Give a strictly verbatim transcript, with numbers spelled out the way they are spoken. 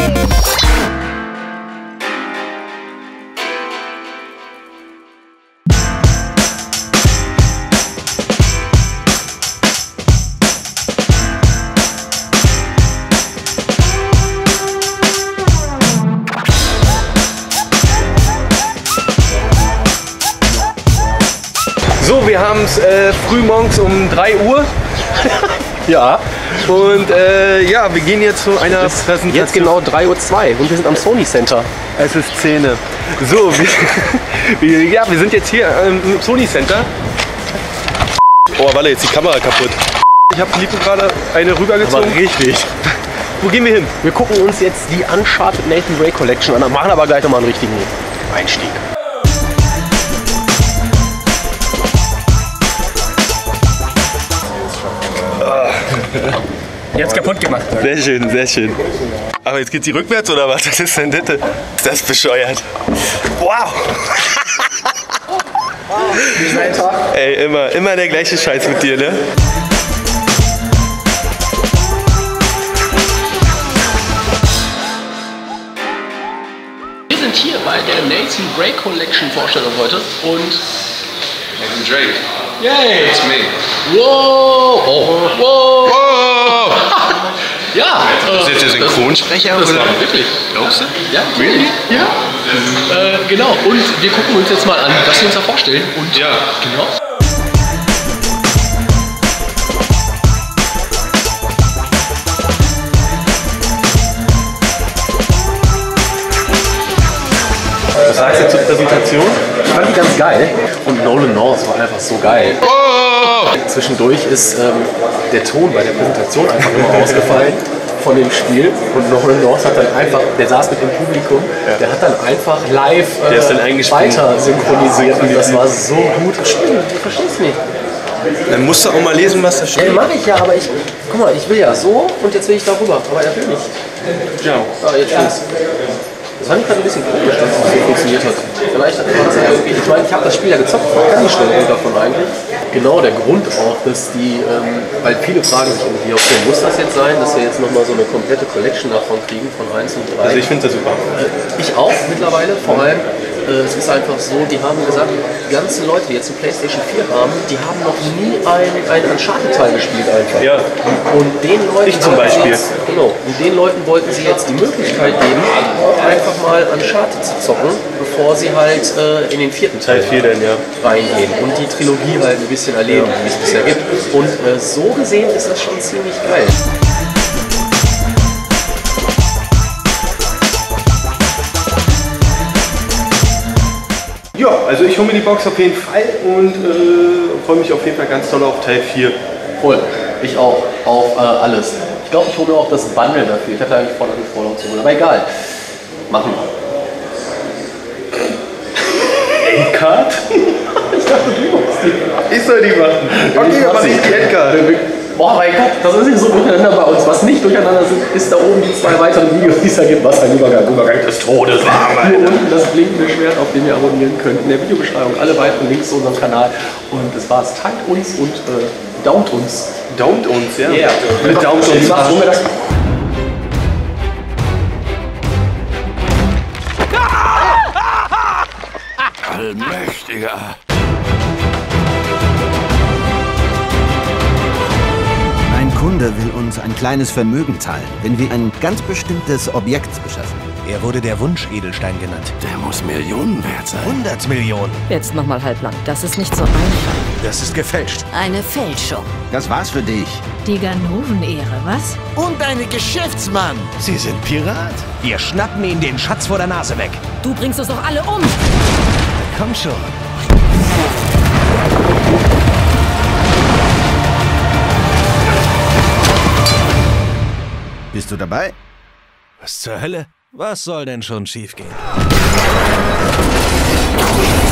So, wir haben es äh, frühmorgens um drei Uhr. Ja. Und äh, ja, wir gehen jetzt zu einer Präsentation. Jetzt genau drei Uhr zwei und wir sind am Sony Center. Es ist Szene. So, wir, wir, ja, wir sind jetzt hier im Sony Center. Oh, Walle, jetzt die Kamera kaputt. Ich habe Liebe gerade eine rübergezogen. Aber richtig. Wo gehen wir hin? Wir gucken uns jetzt die Uncharted Nathan Drake Collection an, machen aber gleich nochmal einen richtigen Einstieg. Jetzt kaputt gemacht. Sehr schön, sehr schön. Aber jetzt geht sie rückwärts oder was? Was ist denn das? Ist das bescheuert? Wow! Ey, immer, immer der gleiche Scheiß mit dir, ne? Wir sind hier bei der Nathan Drake Collection Vorstellung heute und Nathan Drake. yay! It's me. Wow! Oh, wow! Oh! Ja! Das ist jetzt der Synchronsprecher, Das oder? war wirklich. Glaubst du? Ja, Really? Ja. Äh, genau. Und wir gucken uns jetzt mal an, was wir uns da vorstellen. Und Ja. genau. Was sagst du zur Präsentation? Ich fand die ganz geil. Und Nolan North war einfach so geil. Oh! Zwischendurch ist ähm, der Ton bei der Präsentation einfach immer ausgefallen von dem Spiel. Und Nolan North hat dann einfach, der saß mit dem Publikum, der hat dann einfach live äh, Der ist dann eingesprungen. weiter synchronisiert. Und das war so gut. Stimmt, du verstehst nicht. Dann musst du auch mal lesen, was da Ja, steht. mache ich ja, aber ich, guck mal, ich will ja so und jetzt will ich da rüber. Aber er will nicht. Ja. Ah, jetzt links. Das fand ich gerade ein bisschen komisch, dass es so funktioniert hat. Vielleicht war das ja irgendwie, ich meine, ich habe das Spiel ja gezockt, man kann die Steuerung davon eigentlich. Genau der Grund auch, dass die, ähm, weil viele fragen sich irgendwie, okay, muss das jetzt sein, dass wir jetzt nochmal so eine komplette Collection davon kriegen, von eins und drei. Also ich finde das super. Ich auch mittlerweile, vor allem, äh, es ist einfach so, die haben gesagt, die ganzen Leute, die jetzt eine PlayStation vier haben, die haben noch nie einen, einen Uncharted-Teil gespielt einfach. Ja. Und den Leuten Ich zum wollten sie Beispiel. Jetzt, genau, und den Leuten wollten sie jetzt die Möglichkeit geben, auch einfach mal Uncharted zu zocken, bevor sie halt äh, in den vierten Teil Teil vier denn, ja. reingehen und die Trilogie halt ein bisschen erleben, wie es bisher gibt. Und äh, so gesehen ist das schon ziemlich geil. Ja, also ich hole mir die Box auf jeden Fall und äh, freue mich auf jeden Fall ganz toll auf Teil vier. Voll. Ich auch. Auf äh, alles. Ich glaube, ich hole mir auch das Bundle dafür. Ich hatte eigentlich vor, das Vorlauf zu holen. Aber egal. Machen. Endcard? Ich dachte, du machst die. Ich soll die machen. Okay, aber nicht die Endcard. Boah, mein Gott, das ist nicht so durcheinander bei uns. Was nicht durcheinander sind, ist da oben die zwei weiteren Videos, die es da gibt. Was ein Übergang. Übergang des Todes. Hier unten das blinkende Schwert, auf dem ihr abonnieren könnt. In der Videobeschreibung alle weiteren Links zu unserem Kanal. Und das war's. Teilt uns und äh, daumt uns. Daumt uns, ja. Yeah. Mit Daumt uns. Macht, wir das Allmächtiger. Ein Kunde will uns ein kleines Vermögen zahlen, wenn wir ein ganz bestimmtes Objekt beschaffen. Er wurde der Wunsch-Edelstein genannt. Der muss Millionen wert sein. hundert Millionen. Jetzt nochmal halblang. Das ist nicht so einfach. Das ist gefälscht. Eine Fälschung. Das war's für dich. Die Ganoven-Ehre, was? Und eine Geschäftsmann. Sie sind Pirat. Wir schnappen ihnen den Schatz vor der Nase weg. Du bringst uns doch alle um! Komm schon. Bist du dabei? Was zur Hölle? Was soll denn schon schiefgehen?